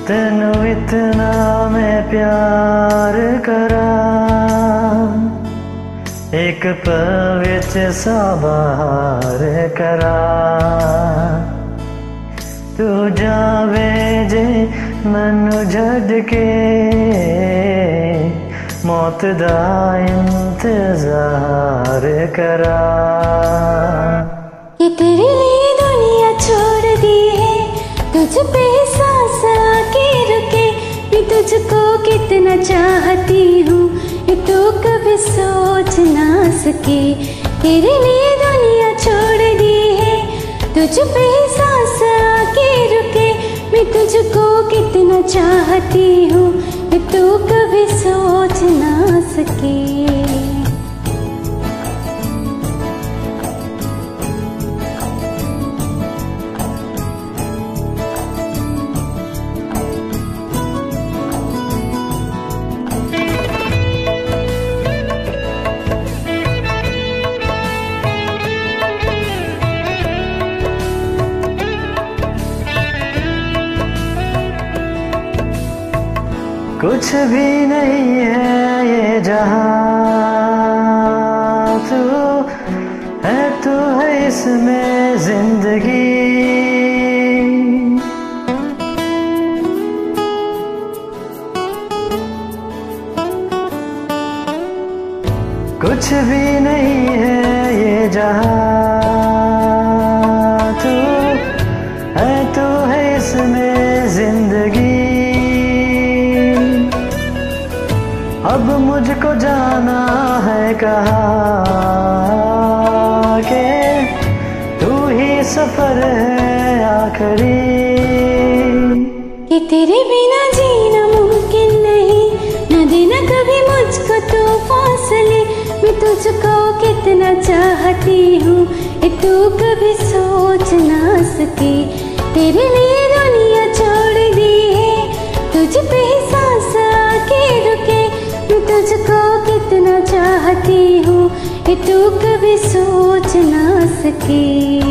तेनू इतना मैं प्यार करा, एक पल विच सा बहार करा। तू जावे जे मैनू छड्ड के, मौत दा इंतजार करा। ये तेरे लिए दुनिया छोड़ दी है, तुझ पे सांस आके रुके। मैं तुझको कितना चाहती हूँ, ये तू कभी सोच ना सके। तेरे लिए दुनिया छोड़ दी है, तुझ पे सांस आके रुके। मैं तुझको कितना चाहती हूँ, ये तू कभी सोच ना सके। कुछ भी नहीं है ये जहां, तू है इसमें जिंदगी। कुछ भी नहीं है ये जहां, तू है इसमें जिंदगी। अब मुझको जाना है कहाँ के, तू ही सफर है आखिरी। कि तेरे बिना जीना मुमकिन नहीं, न देना कभी मुझको तू फासले। मैं तुझको कितना चाहती हूँ, ये तू कभी सोच ना सके। तेरे लिए दुनिया छोड़ दी है, तुझ पे सांस आके रुके। मैं तुझको कितना चाहती हूँ, ये तू कभी सोच ना सके।